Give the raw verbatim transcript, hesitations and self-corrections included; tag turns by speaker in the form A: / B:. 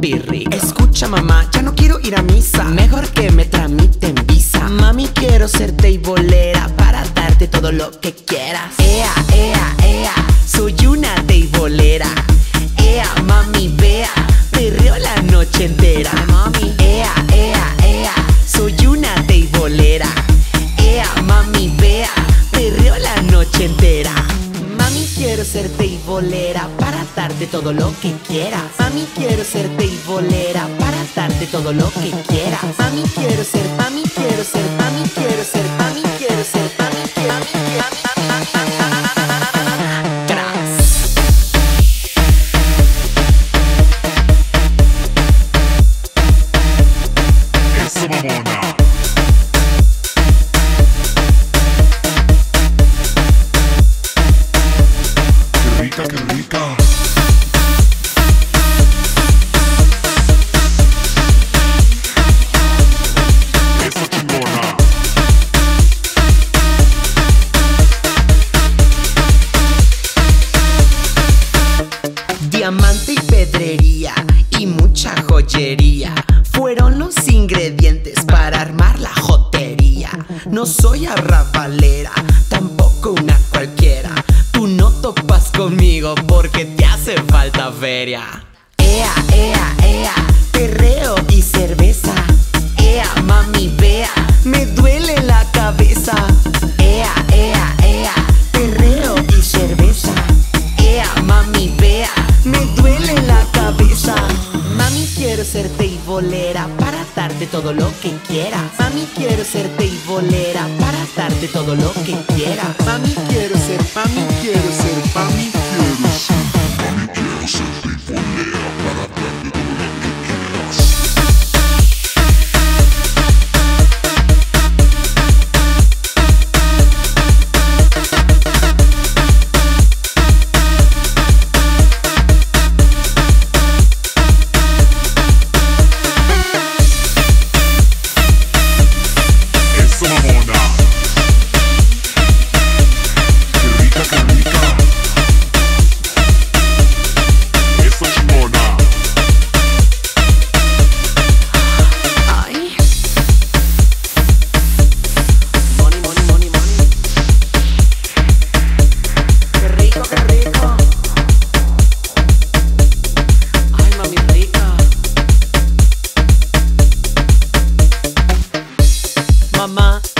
A: papi rico. Escucha mamá, ya no quiero ir a misa, mejor que me tramiten visa. Mami, quiero ser teibolera para darte todo lo que quieras. Ea, ea, ea, soy una teibolera. Ea, mami, vea, perreo la noche entera. Mami, ea, ea, ea, soy una teibolera. Ea, mami, vea, perreo la noche entera. Mami, quiero ser teibolera para darte todo lo que quieras. Mami, quiero ser teibolera para darte todo lo que quieras. Mami, quiero ser, mami, quiero ser, mami, quiero ser, mami, quiero ser, mami, quiero, mami, quiero, mami,
B: Eso, mamona. Qué rica, qué rica. Eso, chingona.
A: diamante y pedrería y mucha joyería fueron los ingredientes para armar la jotería. No soy arrabalera, tampoco una cualquiera. Tú no topas conmigo porque te hace falta feria. Ea, ea, ea, perreo y cerveza. Ea, mami, vea, me duele la cabeza. Ea, ea, ea, perreo y cerveza. Ea, mami, vea, me duele la cabeza. Mami, quiero ser teibolera para darte todo lo que quieras. Mami, quiero ser teibolera para darte todo lo que quieras. Mami, quiero ser, mami, quiero ser, mami, quiero ser.
B: Mami, quiero ser teibolera para darte todo lo que quieras. Eso, mamona. Qué rica, qué rica. Eso, chingona.
A: Ay. Money, money, money, money. Qué rico, qué rico. Ay, mami rica. Mamá,